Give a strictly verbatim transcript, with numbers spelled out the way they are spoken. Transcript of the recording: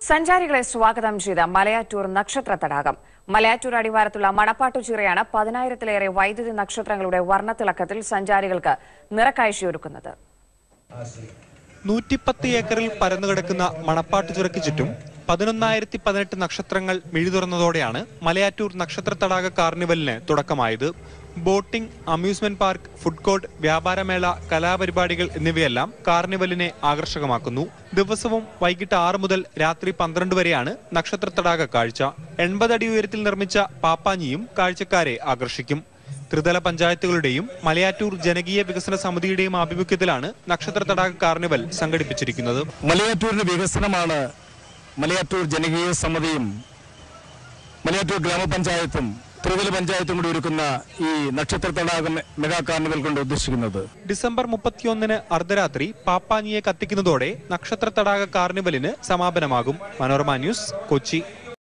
സഞ്ചാരികളെ സ്വാഗതം ചെയ്ത മലയാറ്റൂർ നക്ഷത്ര തടാകം. മലയാറ്റൂർ അടിവാരത്തുള്ള മണപ്പാട്ടുചിറയാണ് പതിനായിരത്തിലേറെ വൈദ്യുതി നക്ഷത്രങ്ങളുടെ വർണ്ണത്തിളക്കത്തിൽ സഞ്ചാരികൾക്ക് നിറക്കാഴ്ചയൊരുക്കുന്നത്. നൂറ്റിപ്പത്ത് ഏക്കറിൽ പരന്നുകിടക്കുന്ന മണപ്പാട്ടുചിറയ്ക്ക് ചുറ്റും പതിനൊന്നായിരത്തി പതിനെട്ട് നക്ഷത്രങ്ങൾ മിഴിതുറന്നതോടെയാണ് മലയാറ്റൂർ നക്ഷത്ര തടാക കാർണിവലിന് തുടക്കമായത്. Boating, amusement park, food court, വ്യാപാരമേള, കലാപരിപാടികൾ എന്നിവയെല്ലാം കാർണിവലിനെ ആകർഷകമാക്കുന്നു. ദിവസവും വൈകിട്ട് ആറ് മുതൽ രാത്രി പന്ത്രണ്ട് വരെയാണ് നക്ഷത്ര തടാക കാഴ്ച. എൺപത് അടി ഉയരത്തിൽ നിർമ്മിച്ച പാപ്പാഞ്ഞിയും കാഴ്ചക്കാരെ ആകർഷിക്കും. ത്രിതല പഞ്ചായത്തുകളുടെയും മലയാറ്റൂർ ജനകീയ വികസന സമിതിയുടെയും ആഭിമുഖ്യത്തിലാണ് നക്ഷത്ര തടാക കാർണിവൽ സംഘടിപ്പിച്ചിരിക്കുന്നത്. മലയാറ്റൂരിന്റെ വികസനമാണ് മലയാറ്റൂർ ജനകീയ സമിതിയും മലയാറ്റൂർ ഗ്രാമപഞ്ചായത്തും ത്രിതല പഞ്ചായത്തും കൂടി ഒരുക്കുന്ന ഈ നക്ഷത്ര തടാക മെഗാ കാർണിവൽ കൊണ്ട് ഉദ്ദേശിക്കുന്നത്. ഡിസംബർ മുപ്പത്തിയൊന്നിന് അർദ്ധരാത്രി പാപ്പാഞ്ഞിയെ കത്തിക്കുന്നതോടെ നക്ഷത്ര തടാക കാർണിവലിന് സമാപനമാകും. മനോരമ ന്യൂസ്, കൊച്ചി.